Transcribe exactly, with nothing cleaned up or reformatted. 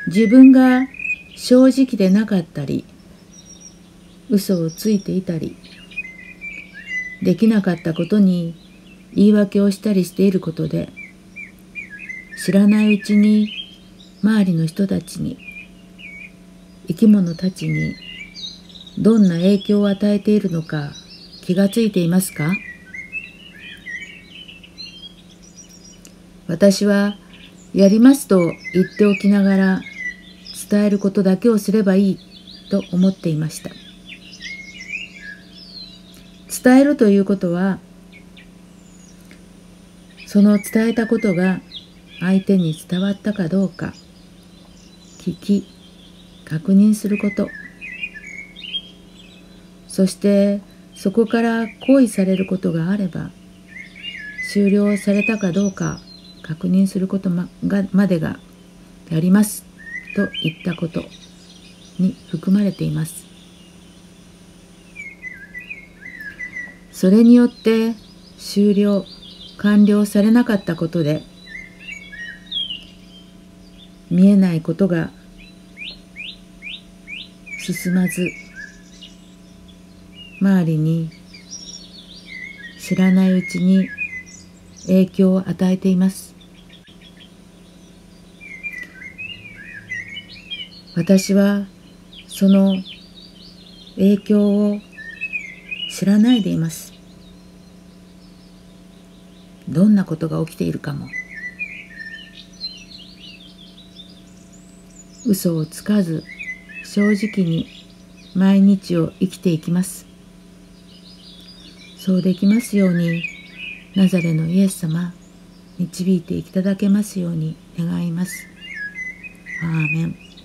自分が正直でなかったり、嘘をついていたり、できなかったことに言い訳をしたりしていることで、知らないうちに周りの人たちに、生き物たちにどんな影響を与えているのか気がついていますか？私はやりますと言っておきながら伝えることだけをすればいいと思っていました。伝えるということは、その伝えたことが相手に伝わったかどうか聞き確認すること、そしてそこから行為されることがあれば終了されたかどうか確認することまがまでがやりますと言ったことに含まれています。それによって終了完了されなかったことで、見えないことが進まず、周りに知らないうちに影響を与えています。私はその影響を知らないでいます。どんなことが起きているかも。嘘をつかず正直に毎日を生きていきます。そうできますように、ナザレのイエス様、導いていただけますように願います。アーメン。